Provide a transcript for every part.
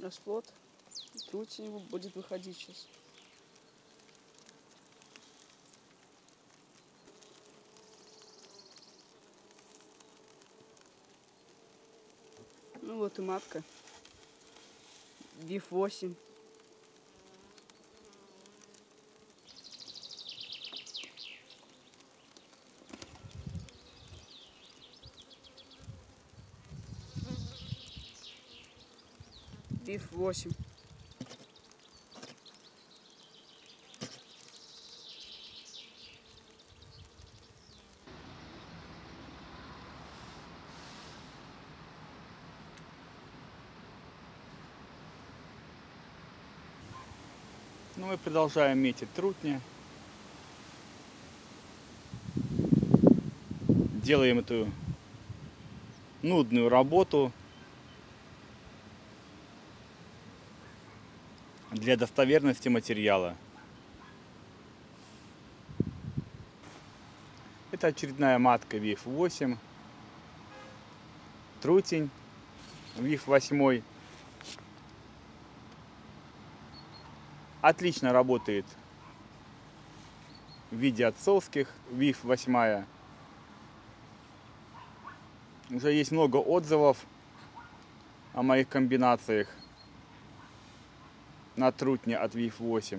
Расплод. Трутень будет выходить сейчас. Ну вот и матка. ВИФ 8. ВИФ 8. Ну и продолжаем метить трутни. Делаем эту нудную работу для достоверности материала. Это очередная матка ВИФ 8. Трутень ВИФ 8. Отлично работает в виде отцовских. ВИФ 8. Уже есть много отзывов о моих комбинациях на трутне от ВИФ 8.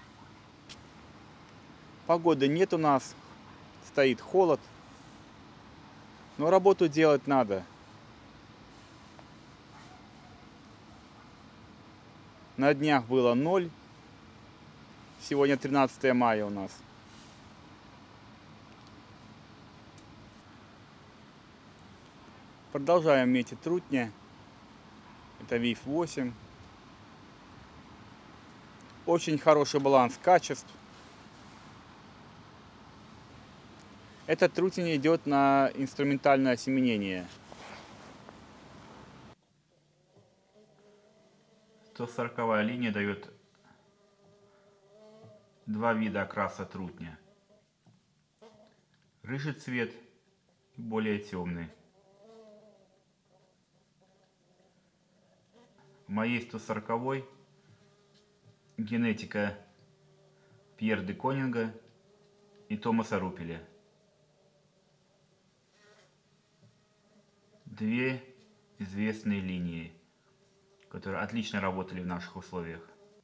Погоды нет у нас, стоит холод, но работу делать надо. На днях было 0, сегодня 13 мая у нас. Продолжаем метить трутни. Это ВИФ 8. Очень хороший баланс качеств. Этот трутень идет на инструментальное осеменение. 140-я линия дает два вида окраса трутня. Рыжий цвет и более темный. В моей 140-й генетика Пьер де Конинга и Томаса Рупеля. Две известные линии, которые отлично работали в наших условиях.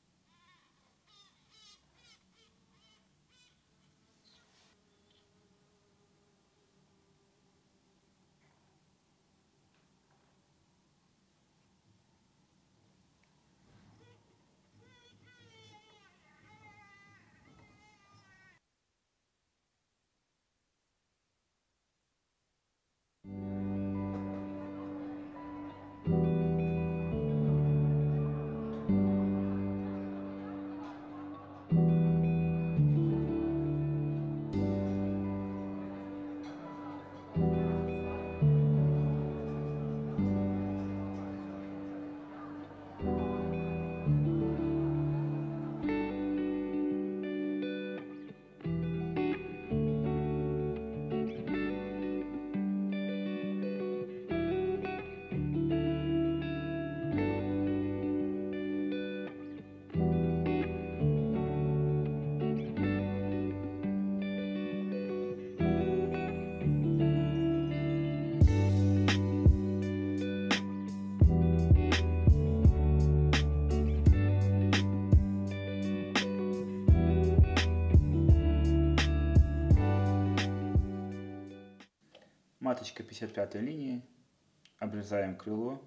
Маточка 55-й линии. Обрезаем крыло.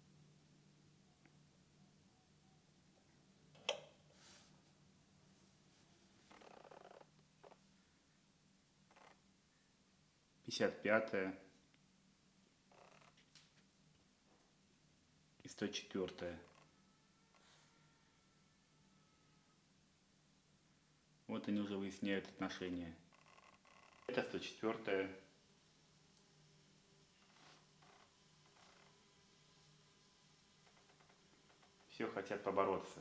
Пятьдесят пятая и 104-я. Вот они уже выясняют отношения. Это 104-я. Все хотят побороться.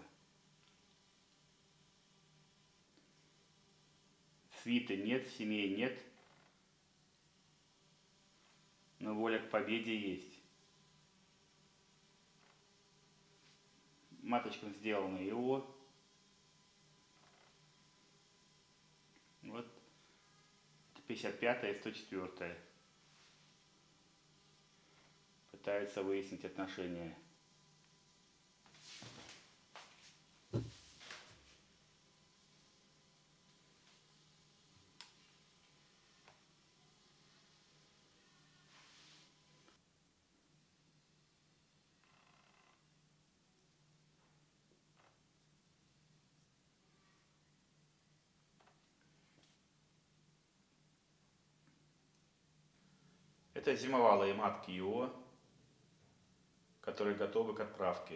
Свиты нет, семей нет, но воля к победе есть. маточкам сделано ИО. Вот 55 и 104. Пытаются выяснить отношения. Это зимовалые матки ИО, которые готовы к отправке.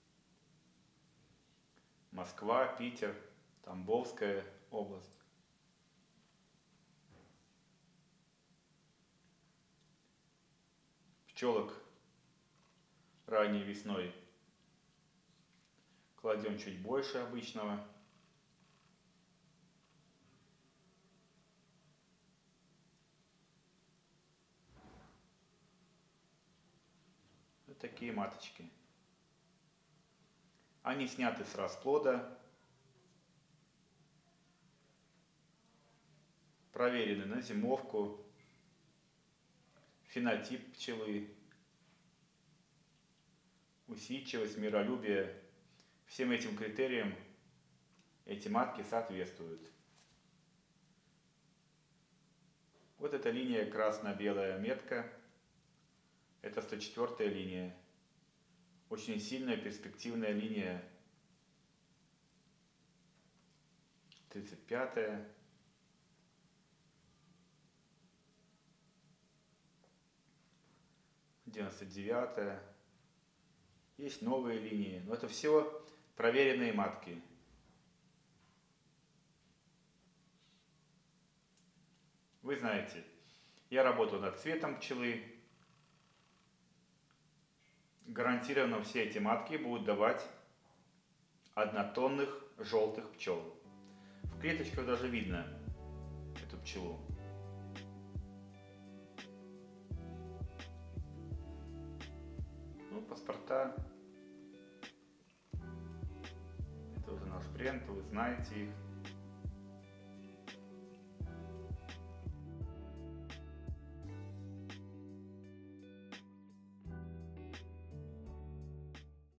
Москва, Питер, Тамбовская область. Пчелок ранней весной кладем чуть больше обычного. Вот такие маточки. Они сняты с расплода, проверены на зимовку, фенотип пчелы, усидчивость, миролюбие. Всем этим критериям эти матки соответствуют. Вот эта линия красно-белая метка. Это 104-я линия. Очень сильная перспективная линия. 35-я. 99-я. Есть новые линии. Но это все проверенные матки. Вы знаете, я работаю над цветом пчелы. Гарантированно все эти матки будут давать однотонных желтых пчел. В клеточках даже видно эту пчелу. Ну, паспорта. Это уже наш бренд, вы знаете их.